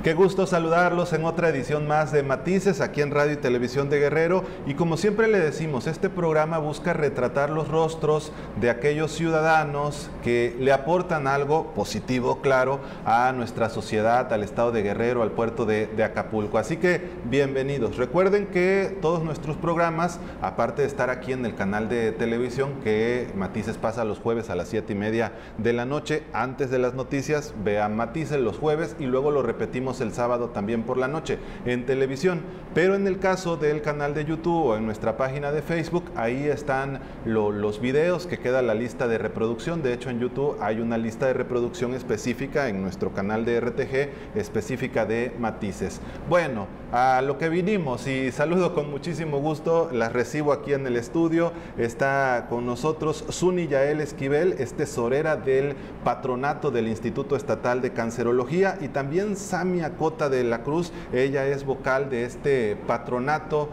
Qué gusto saludarlos en otra edición más de Matices aquí en Radio y Televisión de Guerrero. Y como siempre le decimos, este programa busca retratar los rostros de aquellos ciudadanos que le aportan algo positivo, claro, a nuestra sociedad, al estado de Guerrero, al puerto de Acapulco. Así que bienvenidos. Recuerden que todos nuestros programas, aparte de estar aquí en el canal de televisión, que Matices pasa los jueves a las 7:30 de la noche, antes de las noticias, vean Matices los jueves y luego lo repetimos el sábado también por la noche en televisión. Pero en el caso del canal de YouTube o en nuestra página de Facebook, ahí están los videos que queda la lista de reproducción. De hecho, en YouTube hay una lista de reproducción específica en nuestro canal de RTG, específica de Matices. Bueno, a lo que vinimos, y saludo con muchísimo gusto, las recibo aquí en el estudio. Está con nosotros Suni Yael Esquivel, es tesorera del patronato del Instituto Estatal de Cancerología, y también Samia Cota de la Cruz, ella es vocal de este patronato,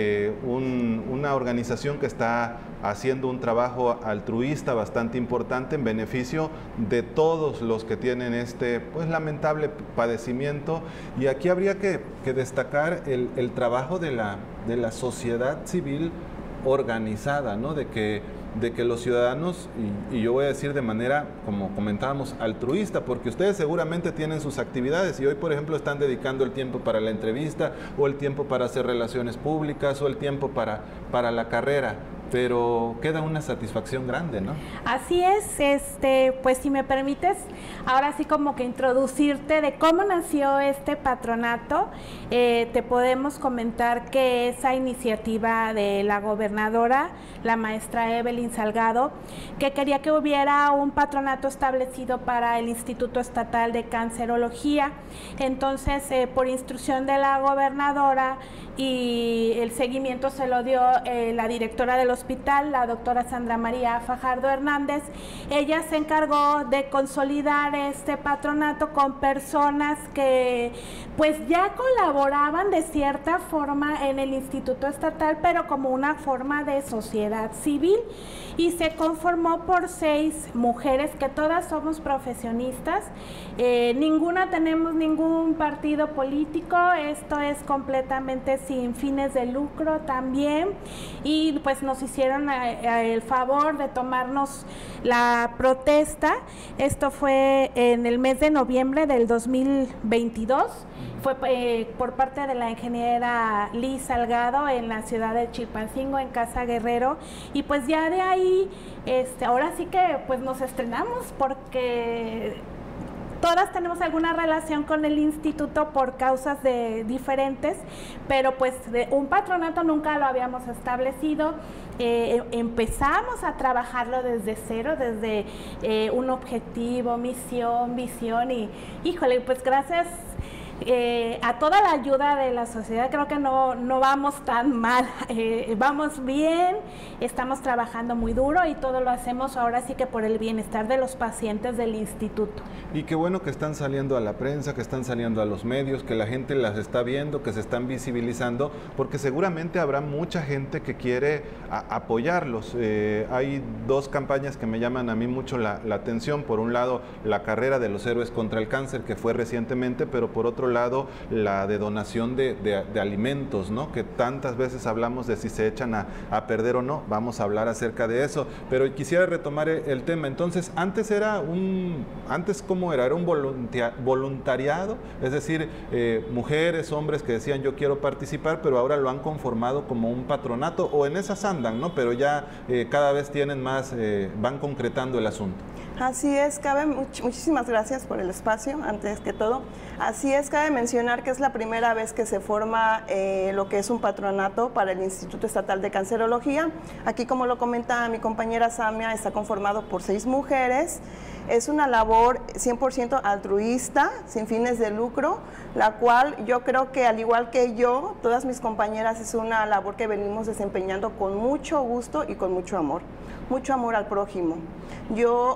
una organización que está haciendo un trabajo altruista bastante importante en beneficio de todos los que tienen este pues lamentable padecimiento. Y aquí habría que destacar el trabajo de la sociedad civil organizada, ¿no? De que los ciudadanos, y yo voy a decir de manera, como comentábamos, altruista, porque ustedes seguramente tienen sus actividades y hoy, por ejemplo, están dedicando el tiempo para la entrevista, o el tiempo para hacer relaciones públicas, o el tiempo para la carrera, pero queda una satisfacción grande, ¿no? Así es, pues si me permites, ahora sí como que introducirte de cómo nació este patronato. Te podemos comentar que esa iniciativa de la gobernadora, la maestra Evelyn Salgado, que quería que hubiera un patronato establecido para el Instituto Estatal de Cancerología. Entonces, por instrucción de la gobernadora, y el seguimiento se lo dio la directora del hospital, la doctora Sandra María Fajardo Hernández. Ella se encargó de consolidar este patronato con personas que pues ya colaboraban de cierta forma en el Instituto Estatal, pero como una forma de sociedad civil, y se conformó por 6 mujeres que todas somos profesionistas. Ninguna tenemos ningún partido político, esto es completamente sin fines de lucro también, y pues nos hicieron el favor de tomarnos la protesta. Esto fue en el mes de noviembre del 2022, fue por parte de la ingeniera Liz Salgado en la ciudad de Chilpancingo, en Casa Guerrero, y pues ya de ahí, ahora sí que pues nos estrenamos, porque todas tenemos alguna relación con el instituto por causas diferentes, pero pues un patronato nunca lo habíamos establecido. Empezamos a trabajarlo desde cero, desde un objetivo, misión, visión, y híjole, pues gracias a toda la ayuda de la sociedad, creo que no vamos tan mal, vamos bien, estamos trabajando muy duro y todo lo hacemos ahora sí que por el bienestar de los pacientes del instituto. Y qué bueno que están saliendo a la prensa, que están saliendo a los medios, que la gente las está viendo, que se están visibilizando, porque seguramente habrá mucha gente que quiere apoyarlos. Hay 2 campañas que me llaman a mí mucho la atención. Por un lado, la carrera de los héroes contra el cáncer, que fue recientemente, pero por otro lado, la de donación de alimentos, ¿no? Que tantas veces hablamos de si se echan a perder o no. Vamos a hablar acerca de eso, pero quisiera retomar el tema. Entonces, antes ¿cómo era? Era un voluntariado, es decir, mujeres, hombres que decían yo quiero participar, pero ahora lo han conformado como un patronato, o en esas andan, ¿no? Pero ya cada vez tienen más, van concretando el asunto. Así es, muchísimas gracias por el espacio, antes que todo. Así es, cabe mencionar que es la primera vez que se forma lo que es un patronato para el Instituto Estatal de Cancerología. Aquí, como lo comenta mi compañera Samia, está conformado por 6 mujeres. Es una labor 100% altruista, sin fines de lucro, la cual yo creo que, al igual que yo, todas mis compañeras, es una labor que venimos desempeñando con mucho gusto y con mucho amor al prójimo. Yo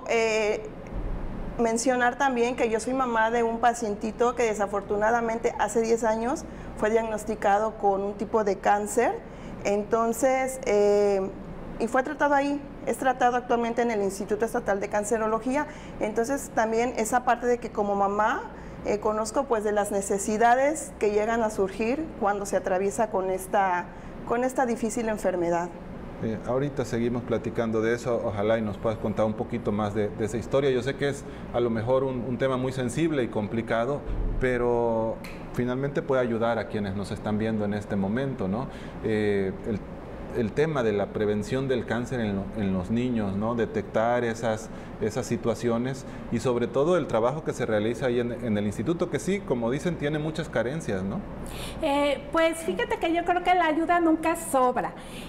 mencionar también que yo soy mamá de un pacientito que desafortunadamente hace 10 años fue diagnosticado con un tipo de cáncer. Entonces, y fue tratado ahí, es tratado actualmente en el Instituto Estatal de Cancerología. Entonces también esa parte de que como mamá conozco pues de las necesidades que llegan a surgir cuando se atraviesa con esta difícil enfermedad. Ahorita seguimos platicando de eso, ojalá y nos puedas contar un poquito más de esa historia. Yo sé que es a lo mejor un tema muy sensible y complicado, pero finalmente puede ayudar a quienes nos están viendo en este momento, ¿no? El tema de la prevención del cáncer en los niños, ¿no? Detectar esas situaciones y sobre todo el trabajo que se realiza ahí en el instituto, que sí, como dicen, tiene muchas carencias, ¿no? Pues fíjate que yo creo que la ayuda nunca sobra.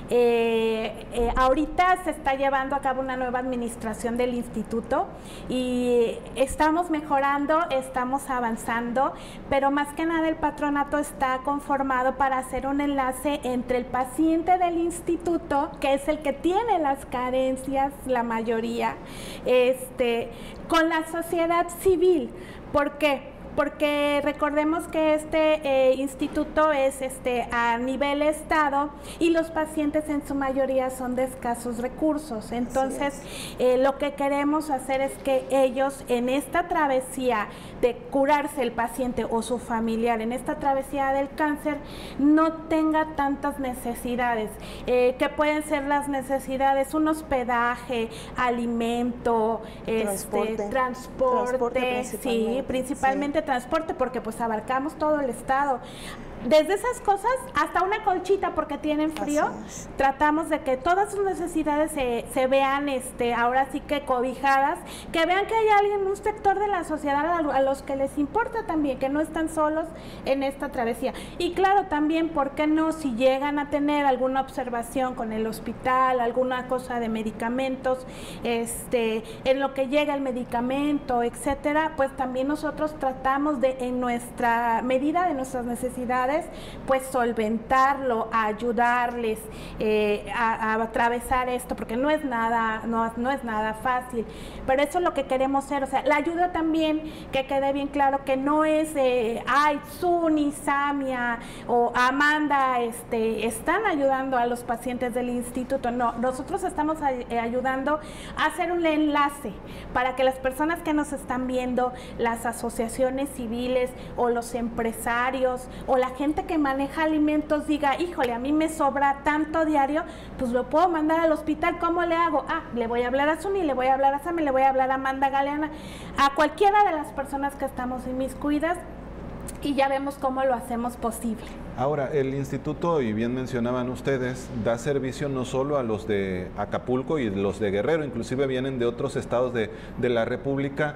Ahorita se está llevando a cabo una nueva administración del instituto y estamos mejorando, estamos avanzando, pero más que nada el patronato está conformado para hacer un enlace entre el paciente del instituto, que es el que tiene las carencias, la mayoría, con la sociedad civil. ¿Por qué? Porque recordemos que este instituto es a nivel estado y los pacientes en su mayoría son de escasos recursos. Entonces, lo que queremos hacer es que ellos en esta travesía de curarse el paciente o su familiar, en esta travesía del cáncer, no tenga tantas necesidades. Que pueden ser las necesidades, un hospedaje, alimento, transporte, sí, principalmente transporte, porque pues abarcamos todo el estado. Desde esas cosas hasta una colchita porque tienen frío, tratamos de que todas sus necesidades se vean ahora sí que cobijadas, que vean que hay alguien, un sector de la sociedad a los que les importa también, que no están solos en esta travesía. Y claro, también, ¿por qué no? Si llegan a tener alguna observación con el hospital, alguna cosa de medicamentos, en lo que llega el medicamento, etcétera, pues también nosotros tratamos de, en nuestra medida de nuestras necesidades, pues solventarlo, a ayudarles a atravesar esto, porque no es nada fácil, pero eso es lo que queremos hacer. O sea, la ayuda también, que quede bien claro que no es Suni, Samia o Amanda están ayudando a los pacientes del instituto. No, nosotros estamos ayudando a hacer un enlace para que las personas que nos están viendo, las asociaciones civiles o los empresarios o la gente que maneja alimentos diga, híjole, a mí me sobra tanto diario, pues lo puedo mandar al hospital. ¿Cómo le hago? Le voy a hablar a Suni, le voy a hablar a Sammy, le voy a hablar a Amanda Galeana, a cualquiera de las personas que estamos inmiscuidas, y ya vemos cómo lo hacemos posible. Ahora, el instituto, y bien mencionaban ustedes, da servicio no solo a los de Acapulco y los de Guerrero, inclusive vienen de otros estados de la República,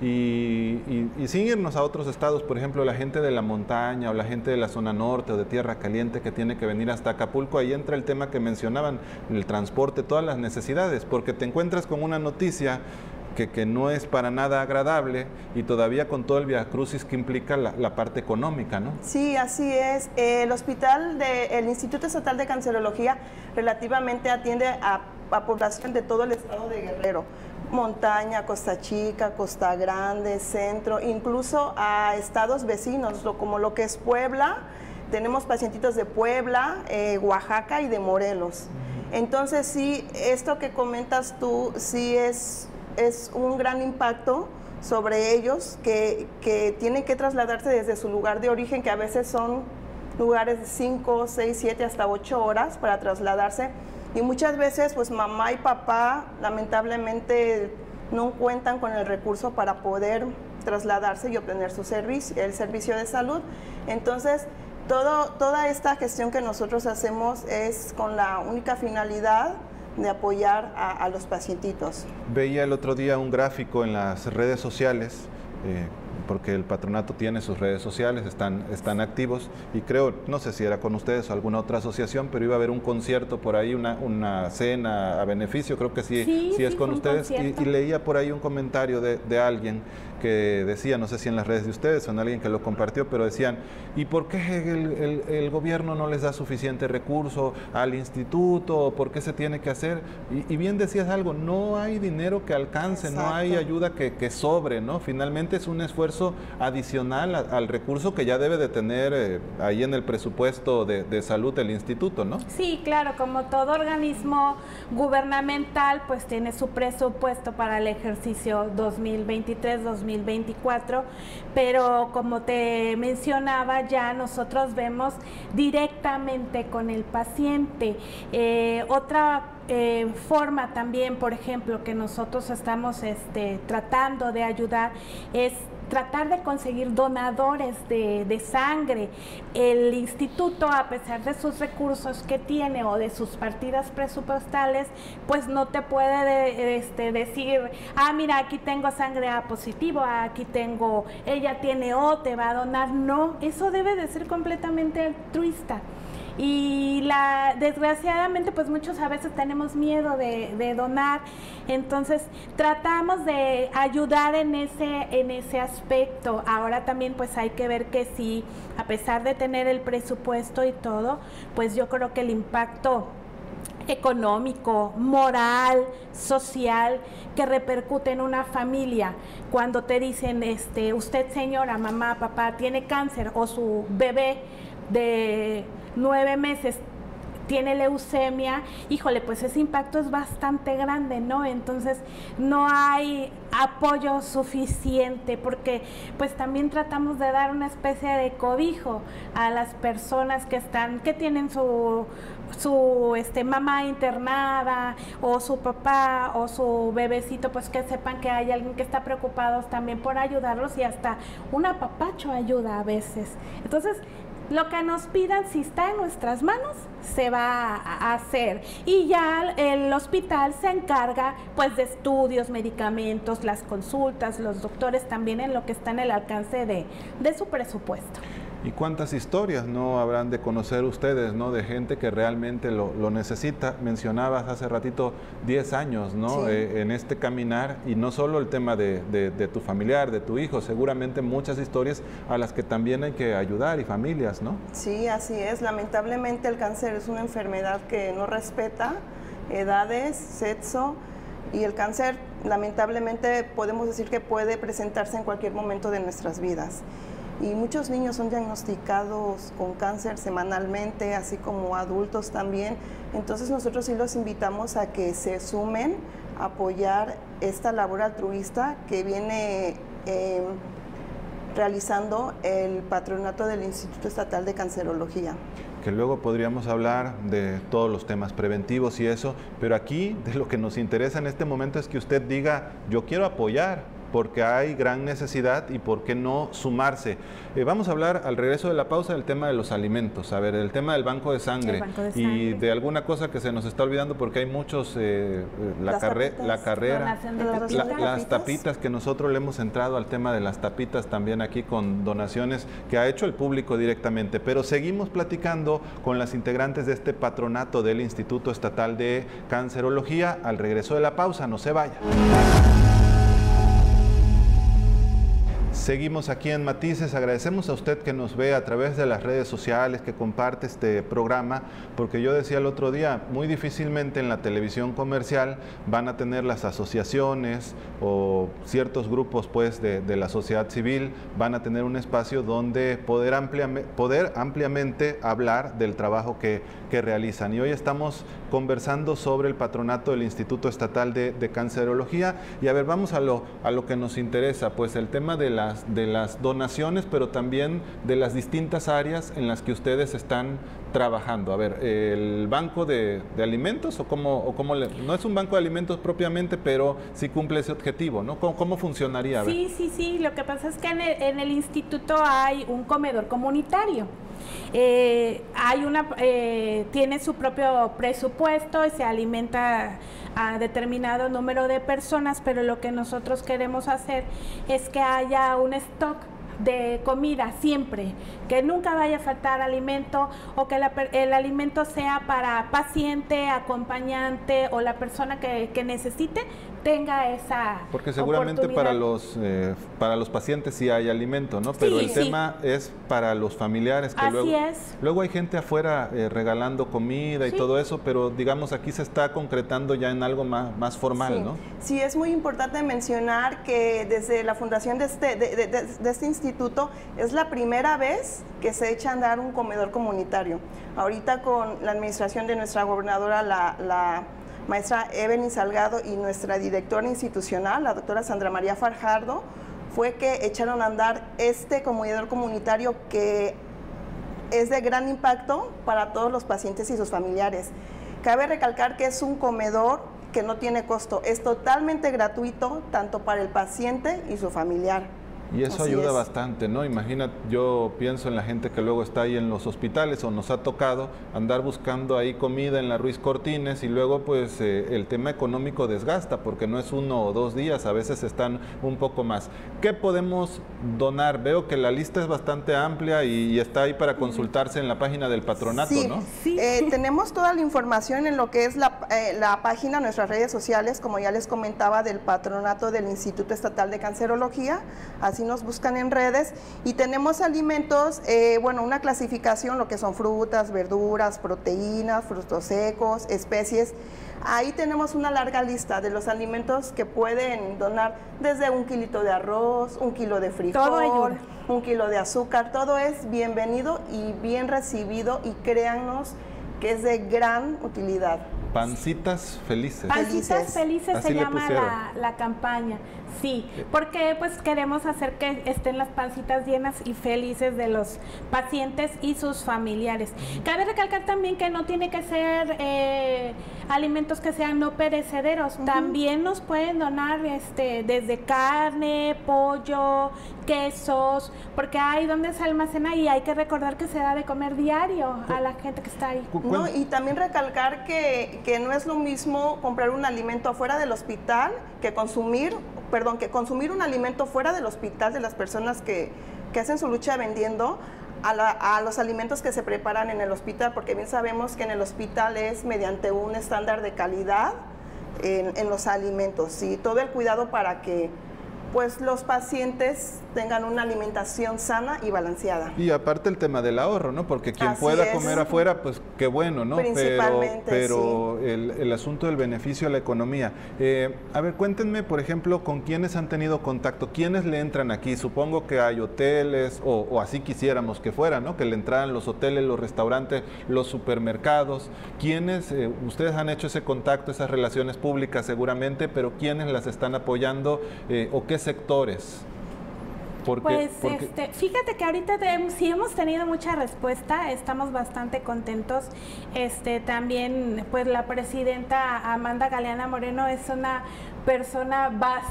y sin irnos a otros estados, por ejemplo, la gente de la montaña o la gente de la zona norte o de Tierra Caliente que tiene que venir hasta Acapulco, ahí entra el tema que mencionaban, el transporte, todas las necesidades, porque te encuentras con una noticia que no es para nada agradable y todavía con todo el viacrucis que implica la parte económica, ¿no? Sí, así es. El hospital del Instituto Estatal de Cancerología relativamente atiende a población de todo el estado de Guerrero, montaña, Costa Chica, Costa Grande, centro, incluso a estados vecinos, como lo que es Puebla. Tenemos pacientitos de Puebla, Oaxaca y de Morelos. Entonces sí, esto que comentas tú sí es un gran impacto sobre ellos que tienen que trasladarse desde su lugar de origen, que a veces son lugares de 5, 6, 7, hasta 8 horas para trasladarse. Y muchas veces pues mamá y papá lamentablemente no cuentan con el recurso para poder trasladarse y obtener el servicio de salud. Entonces, toda esta gestión que nosotros hacemos es con la única finalidad de apoyar a los pacientitos. Veía el otro día un gráfico en las redes sociales, porque el patronato tiene sus redes sociales, están activos, y creo, no sé si era con ustedes o alguna otra asociación, pero iba a haber un concierto por ahí, una cena a beneficio, creo que sí es con ustedes, y leía por ahí un comentario de alguien que decía, no sé si en las redes de ustedes o en alguien que lo compartió, pero decían, ¿y por qué el gobierno no les da suficiente recurso al instituto? ¿Por qué se tiene que hacer? Y bien decías algo, no hay dinero que alcance, no hay ayuda que sobre, ¿no? Finalmente es un esfuerzo esfuerzo adicional al recurso que ya debe de tener ahí en el presupuesto de salud del instituto, ¿no? Sí, claro, como todo organismo gubernamental, pues tiene su presupuesto para el ejercicio 2023-2024, pero como te mencionaba, ya nosotros vemos directamente con el paciente. Otra forma también, por ejemplo, que nosotros estamos tratando de ayudar es tratar de conseguir donadores de sangre. El instituto, a pesar de sus recursos que tiene o de sus partidas presupuestales, pues no te puede decir, mira, aquí tengo sangre A positivo, aquí tengo, ella tiene O, te va a donar. No, eso debe de ser completamente altruista. Y desgraciadamente pues muchos a veces tenemos miedo de donar, entonces tratamos de ayudar en ese aspecto. Ahora también pues hay que ver que sí, a pesar de tener el presupuesto y todo, pues yo creo que el impacto económico, moral, social, que repercute en una familia, cuando te dicen, usted señora, mamá, papá, tiene cáncer, o su bebé de 9 meses tiene leucemia, híjole, pues ese impacto es bastante grande, ¿no? Entonces no hay apoyo suficiente, porque pues también tratamos de dar una especie de cobijo a las personas que tienen su mamá internada, o su papá o su bebecito, pues que sepan que hay alguien que está preocupado también por ayudarlos, y hasta un apapacho ayuda a veces. Entonces lo que nos pidan, si está en nuestras manos, se va a hacer, y ya el hospital se encarga pues de estudios, medicamentos, las consultas, los doctores también, en lo que está en el alcance de su presupuesto. ¿Y cuántas historias no habrán de conocer ustedes, ¿no? De gente que realmente lo necesita? Mencionabas hace ratito 10 años, ¿no? Sí. En este caminar, y no solo el tema de tu familiar, de tu hijo, seguramente muchas historias a las que también hay que ayudar, y familias, ¿no? Sí, así es. Lamentablemente el cáncer es una enfermedad que no respeta edades, sexo, y el cáncer lamentablemente podemos decir que puede presentarse en cualquier momento de nuestras vidas. Y muchos niños son diagnosticados con cáncer semanalmente, así como adultos también. Entonces nosotros sí los invitamos a que se sumen a apoyar esta labor altruista que viene realizando el patronato del Instituto Estatal de Cancerología. Que luego podríamos hablar de todos los temas preventivos y eso, pero aquí de lo que nos interesa en este momento es que usted diga, yo quiero apoyar, porque hay gran necesidad, y por qué no sumarse. Vamos a hablar al regreso de la pausa del tema de los alimentos, a ver, el tema del banco de sangre, y de alguna cosa que se nos está olvidando, porque hay muchos, la carrera, las tapitas, que nosotros le hemos entrado al tema de las tapitas también aquí con donaciones que ha hecho el público directamente, pero seguimos platicando con las integrantes de este patronato del Instituto Estatal de Cancerología al regreso de la pausa. No se vaya. Seguimos aquí en Matices. Agradecemos a usted que nos ve a través de las redes sociales, que comparte este programa, porque yo decía el otro día, muy difícilmente en la televisión comercial van a tener las asociaciones o ciertos grupos pues de la sociedad civil, van a tener un espacio donde poder ampliamente hablar del trabajo que realizan. Y hoy estamos conversando sobre el patronato del Instituto Estatal de Cancerología. Y a ver, vamos a lo que nos interesa, pues el tema de las donaciones, pero también de las distintas áreas en las que ustedes están trabajando. A ver, el banco de alimentos, no es un banco de alimentos propiamente, pero sí cumple ese objetivo, ¿no? ¿Cómo funcionaría? A ver. Sí. Lo que pasa es que en el instituto hay un comedor comunitario. Tiene su propio presupuesto y se alimenta a determinado número de personas, pero lo que nosotros queremos hacer es que haya un stock de comida siempre, que nunca vaya a faltar alimento, o que el alimento sea para paciente, acompañante o la persona que necesite, tenga esa Porque seguramente para los pacientes sí hay alimento, ¿no? Pero sí, el tema es para los familiares, que Así es. luego hay gente afuera regalando comida y todo eso, pero digamos aquí se está concretando ya en algo más formal, ¿no? Sí, es muy importante mencionar que desde la fundación de este instituto es la primera vez que se echa a andar un comedor comunitario. Ahorita con la administración de nuestra gobernadora, la maestra Evelyn Salgado, y nuestra directora institucional, la doctora Sandra María Fajardo, fue que echaron a andar este comedor comunitario que es de gran impacto para todos los pacientes y sus familiares. Cabe recalcar que es un comedor que no tiene costo, es totalmente gratuito tanto para el paciente y su familiar. Y eso ayuda bastante, ¿no? Imagina, yo pienso en la gente que luego está ahí en los hospitales o nos ha tocado andar buscando ahí comida en la Ruiz Cortines y luego pues el tema económico desgasta porque no es 1 o 2 días, a veces están un poco más. ¿Qué podemos donar? Veo que la lista es bastante amplia y está ahí para consultarse en la página del patronato, ¿no? Sí, tenemos toda la información en lo que es la página, nuestras redes sociales, como ya les comentaba, del patronato del Instituto Estatal de Cancerología. Así nos buscan en redes, y tenemos alimentos, bueno, una clasificación, lo que son frutas, verduras, proteínas, frutos secos, especies. Ahí tenemos una larga lista de los alimentos que pueden donar, desde 1 kilito de arroz, 1 kilo de frijol, 1 kilo de azúcar. Todo es bienvenido y bien recibido, y créannos que es de gran utilidad. Pancitas felices. Pancitas felices se llama la campaña. Sí, porque pues queremos hacer que estén las pancitas llenas y felices de los pacientes y sus familiares. Cabe recalcar también que no tiene que ser alimentos que sean no perecederos. También nos pueden donar desde carne, pollo, quesos, porque hay donde se almacena, y hay que recordar que se da de comer diario a la gente que está ahí. No, y también recalcar que no es lo mismo comprar un alimento afuera del hospital que consumir un alimento fuera del hospital, de las personas que hacen su lucha vendiendo, a los alimentos que se preparan en el hospital, porque bien sabemos que en el hospital es mediante un estándar de calidad en los alimentos, y todo el cuidado para que pues los pacientes tengan una alimentación sana y balanceada. Y aparte el tema del ahorro, ¿no? Porque quien pueda comer afuera, pues qué bueno, ¿no? Principalmente, pero el asunto del beneficio a la economía. A ver, cuéntenme, por ejemplo, con quiénes han tenido contacto, quiénes le entran aquí. Supongo que hay hoteles, o así quisiéramos que fuera, ¿no? Que le entraran los hoteles, los restaurantes, los supermercados. ¿Quiénes, ustedes han hecho ese contacto, esas relaciones públicas seguramente, pero quiénes las están apoyando o qué sectores? Porque fíjate que ahorita sí hemos tenido mucha respuesta, estamos bastante contentos. También pues la presidenta Amanda Galeana Moreno es una persona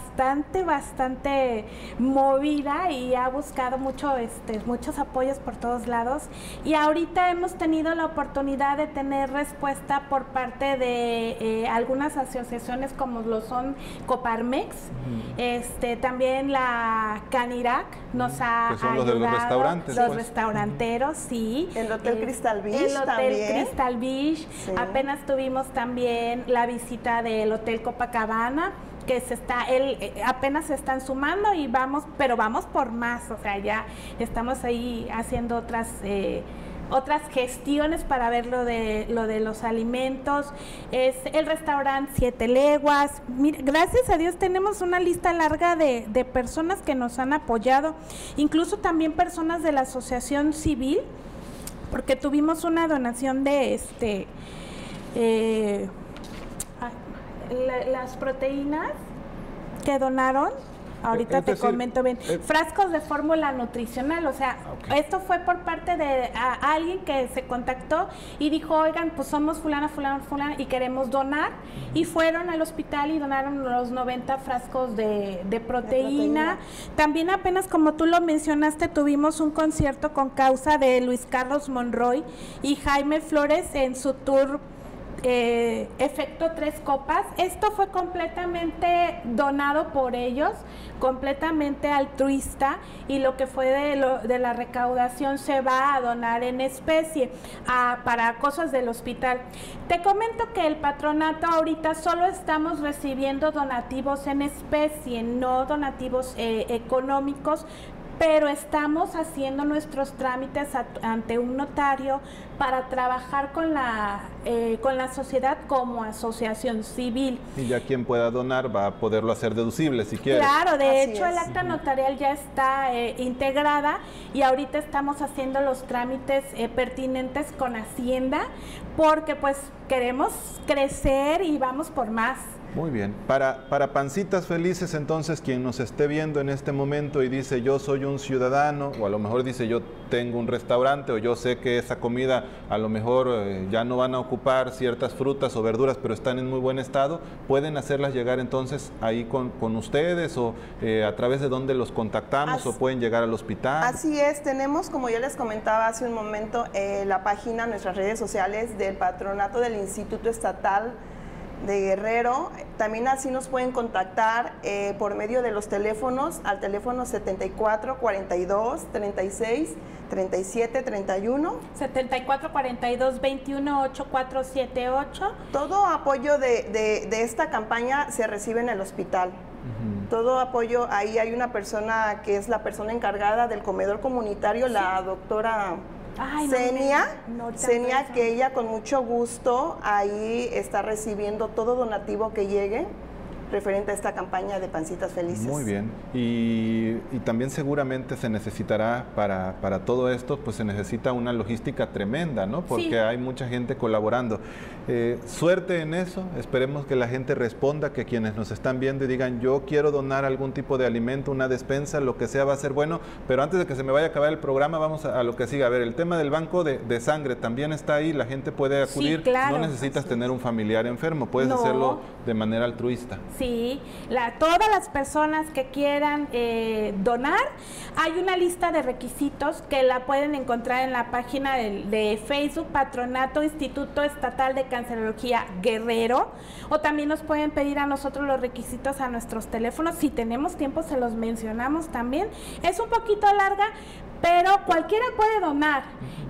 bastante movida y ha buscado muchos apoyos por todos lados, y ahorita hemos tenido la oportunidad de tener respuesta por parte de algunas asociaciones como lo son Coparmex, también la Canirac nos ha que son ayudado, los de los restaurantes, los restauranteros, sí. El Hotel Crystal Beach el Hotel Crystal Beach, sí. Apenas tuvimos también la visita del Hotel Copacabana, que apenas se están sumando, y pero vamos por más, o sea, ya estamos ahí haciendo otras gestiones para ver lo de los alimentos. Es el restaurante 7 Leguas. Mira, gracias a Dios tenemos una lista larga de personas que nos han apoyado, incluso también personas de la asociación civil, porque tuvimos una donación de las proteínas que donaron. Ahorita te comento bien. Frascos de fórmula nutricional, o sea, esto fue por parte de alguien que se contactó y dijo, oigan, pues somos fulana y queremos donar, y fueron al hospital y donaron los 90 frascos de proteína. También apenas, como tú lo mencionaste, tuvimos un concierto con causa de Luis Carlos Monroy y Jaime Flores en su tour Efecto Tres Copas. Esto fue completamente donado por ellos, completamente altruista, y lo que fue de la recaudación se va a donar en especie para cosas del hospital. Te comento que el patronato ahorita solo estamos recibiendo donativos en especie, no donativos económicos, pero estamos haciendo nuestros trámites ante un notario para trabajar con la sociedad como asociación civil. Y ya quien pueda donar va a poderlo hacer deducible si quiere. Claro, de hecho el acta notarial ya está integrada, y ahorita estamos haciendo los trámites pertinentes con Hacienda, porque pues queremos crecer y vamos por más. Muy bien. Para Pancitas Felices, entonces, quien nos esté viendo en este momento y dice yo soy un ciudadano, o a lo mejor dice yo tengo un restaurante, o yo sé que esa comida a lo mejor ya no van a ocupar ciertas frutas o verduras, pero están en muy buen estado, pueden hacerlas llegar entonces ahí con ustedes, o a través de dónde los contactamos, o pueden llegar al hospital. Así es, tenemos, como yo les comentaba hace un momento, la página, nuestras redes sociales del Patronato del Instituto Estatal de Guerrero. También así nos pueden contactar por medio de los teléfonos, al teléfono 74 42 36 37 31. 74 42 21 8478. Todo apoyo de esta campaña se recibe en el hospital. Todo apoyo, ahí hay una persona que es la persona encargada del comedor comunitario, la doctora Zenia, que ella con mucho gusto ahí está recibiendo todo donativo que llegue referente a esta campaña de Pancitas Felices. Muy bien. Y también seguramente se necesitará para todo esto, pues se necesita una logística tremenda, ¿no? Porque hay mucha gente colaborando. Suerte en eso. Esperemos que la gente responda, que quienes nos están viendo y digan yo quiero donar algún tipo de alimento, una despensa, lo que sea va a ser bueno. Pero antes de que se me vaya a acabar el programa, vamos a lo que sigue. A ver, el tema del banco de sangre también está ahí. La gente puede acudir. Sí, claro. No necesitas tener un familiar enfermo. Puedes hacerlo de manera altruista. Sí, todas las personas que quieran donar, hay una lista de requisitos que la pueden encontrar en la página de Facebook Patronato Instituto Estatal de Cancerología Guerrero, o también nos pueden pedir a nosotros los requisitos a nuestros teléfonos. Si tenemos tiempo se los mencionamos también. Es un poquito larga, pero cualquiera puede donar.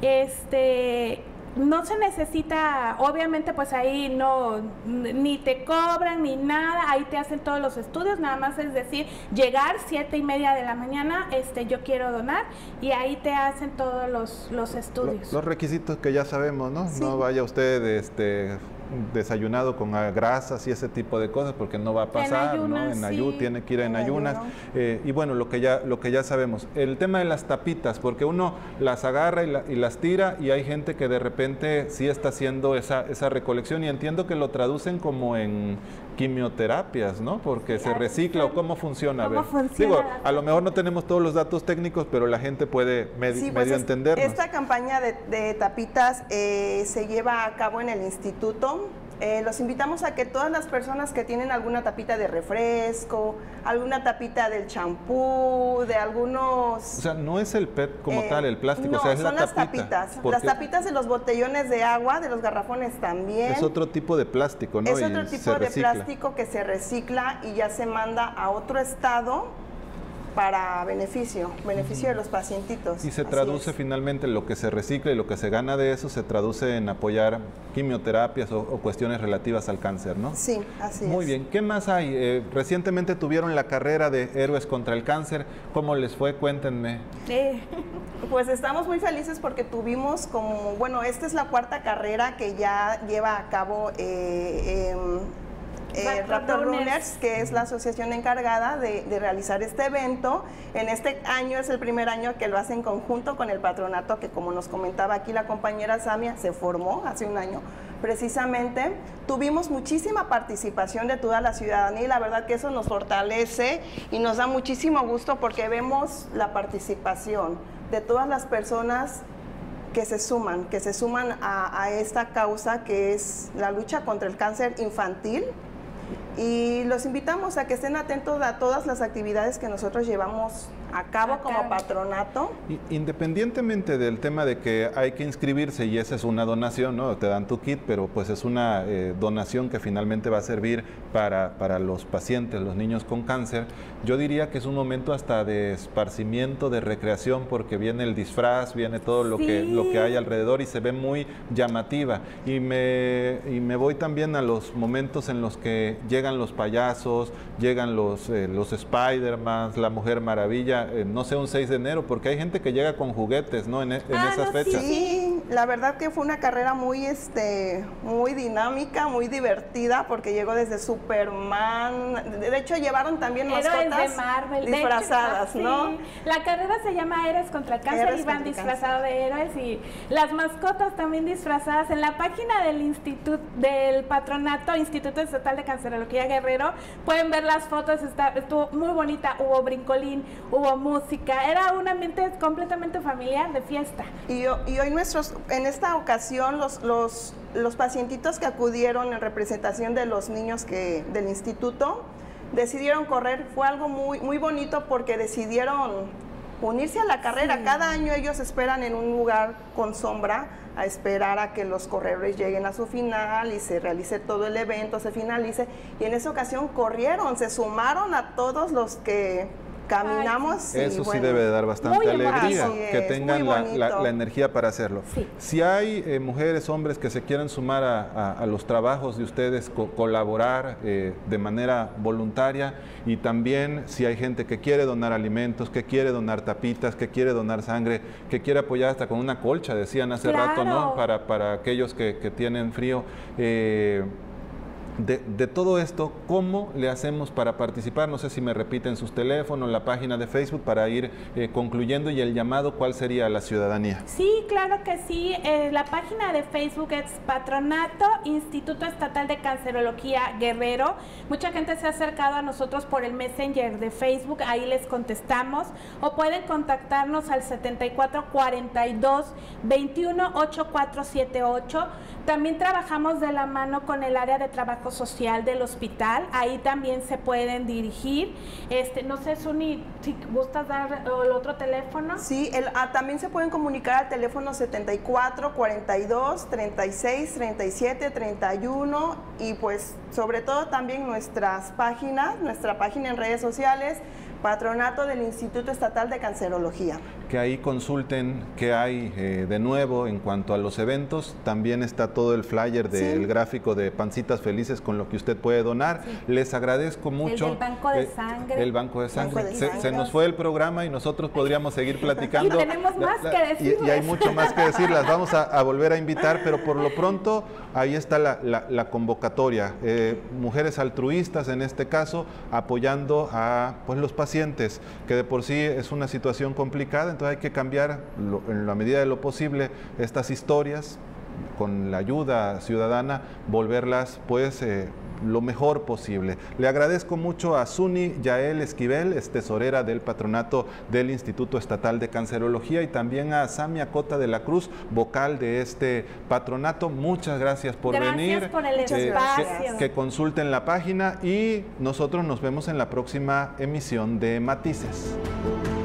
No se necesita, obviamente pues ahí ni te cobran ni nada, ahí te hacen todos los estudios, nada más es decir, llegar 7:30 de la mañana, yo quiero donar, y ahí te hacen todos los estudios. Los requisitos que ya sabemos, ¿no? Sí. No vaya usted desayunado con grasas y ese tipo de cosas, porque no va a pasar, ¿no? En ayunas, tiene que ir en ayunas. Y bueno, lo que ya sabemos. El tema de las tapitas, porque uno las agarra y las tira, y hay gente que de repente sí está haciendo esa recolección, y entiendo que lo traducen como en quimioterapias, ¿no? Porque se recicla, o cómo funciona. Digo, a lo mejor no tenemos todos los datos técnicos, pero la gente puede medio entendernos. Esta campaña de tapitas se lleva a cabo en el instituto. Los invitamos a que todas las personas que tienen alguna tapita de refresco, alguna tapita del champú, de algunos... O sea, no es el PET como tal, el plástico, no, o sea, es son las tapitas. Las tapitas de los botellones de agua, de los garrafones también. Es otro tipo de plástico, ¿no? Es otro tipo de plástico que se recicla y ya se manda a otro estado para beneficio de los pacientitos. Y se traduce finalmente lo que se recicla y lo que se gana de eso, se traduce en apoyar quimioterapias o cuestiones relativas al cáncer, ¿no? Sí, así es. Muy bien. ¿Qué más hay? Recientemente tuvieron la carrera de Héroes contra el Cáncer. ¿Cómo les fue? Cuéntenme. Pues estamos muy felices porque tuvimos esta es la 4ª carrera que ya lleva a cabo Raptor Runners, que es la asociación encargada de realizar este evento. En este año es el primer año que lo hace en conjunto con el patronato, que como nos comentaba aquí la compañera Samia, se formó hace un año precisamente. Tuvimos muchísima participación de toda la ciudadanía, y la verdad que eso nos fortalece y nos da muchísimo gusto porque vemos la participación de todas las personas que se suman a esta causa, que es la lucha contra el cáncer infantil. Y los invitamos a que estén atentos a todas las actividades que nosotros llevamos a cabo como patronato. Independientemente del tema de que hay que inscribirse y esa es una donación, ¿no? Te dan tu kit, pero pues es una donación que finalmente va a servir para los pacientes, los niños con cáncer. Yo diría que es un momento hasta de esparcimiento, de recreación, porque viene el disfraz, viene todo lo que hay alrededor y se ve muy llamativa. Y me voy también a los momentos en los que llegan los payasos, llegan los Spider-Man, la Mujer Maravilla, no sé, un 6 de enero, porque hay gente que llega con juguetes, ¿no? En esas fechas. Sí, la verdad que fue una carrera muy dinámica, muy divertida, porque llegó desde Superman. De hecho, llevaron también mascotas de Marvel, disfrazadas, de hecho, ¿no? Sí. La carrera se llama Héroes contra el Cáncer y van disfrazados de héroes, y las mascotas también disfrazadas. En la página del patronato Instituto Estatal de Cancerología Guerrero pueden ver las fotos, estuvo muy bonita, hubo brincolín, hubo música, era un ambiente completamente familiar de fiesta. Y hoy en esta ocasión los pacientitos que acudieron en representación de los niños del instituto decidieron correr. Fue algo muy, muy bonito porque decidieron unirse a la carrera. Sí. Cada año ellos esperan en un lugar con sombra a esperar a que los corredores lleguen a su final y se realice todo el evento, se finalice. Y en esa ocasión corrieron, se sumaron a todos los que caminamos. Eso sí debe de dar bastante alegría, que tengan la energía para hacerlo. Sí. Si hay mujeres, hombres que se quieran sumar a los trabajos de ustedes, colaborar de manera voluntaria, y también si hay gente que quiere donar alimentos, que quiere donar tapitas, que quiere donar sangre, que quiere apoyar hasta con una colcha, decían hace rato, ¿no? Para aquellos que tienen frío. De todo esto, ¿cómo le hacemos para participar? No sé si me repiten sus teléfonos, la página de Facebook, para ir concluyendo, y el llamado, ¿cuál sería a la ciudadanía? Sí, claro que sí. La página de Facebook es Patronato Instituto Estatal de Cancerología Guerrero. Mucha gente se ha acercado a nosotros por el Messenger de Facebook, ahí les contestamos, o pueden contactarnos al 7442-218478. También trabajamos de la mano con el área de trabajo social del hospital, ahí también se pueden dirigir. No sé, Suni, si gustas dar el otro teléfono. Sí, también se pueden comunicar al teléfono 74 42 36 37 31, y pues sobre todo también nuestra página en redes sociales, Patronato del Instituto Estatal de Cancerología. Que ahí consulten qué hay de nuevo en cuanto a los eventos. También está todo el flyer del gráfico de Pancitas Felices con lo que usted puede donar. Sí. Les agradezco mucho. El banco de sangre. El banco de sangre. Se nos fue el programa y nosotros podríamos seguir platicando. Y tenemos más que decir. Y hay mucho más que decir. Las vamos a volver a invitar, pero por lo pronto ahí está la convocatoria. Mujeres altruistas, en este caso, apoyando a los pacientes, que de por sí es una situación complicada. Entonces hay que cambiar en la medida de lo posible estas historias, con la ayuda ciudadana, volverlas pues lo mejor posible. Le agradezco mucho a Suni Yael Esquivel, tesorera del patronato del Instituto Estatal de Cancerología, y también a Samia Cota de la Cruz, vocal de este patronato. Muchas gracias por venir. Gracias por el espacio. Que consulten la página, y nosotros nos vemos en la próxima emisión de Matices.